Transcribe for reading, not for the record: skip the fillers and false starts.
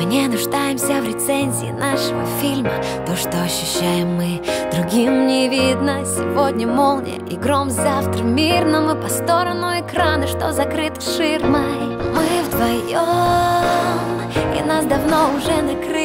не нуждаемся в рецензии нашего фильма. То, что ощущаем мы, другим не видно. Сегодня молния и гром, завтра мирно. Мы по сторону экрана, что закрыты ширмой. Мы вдвоем, и нас давно уже накрыли.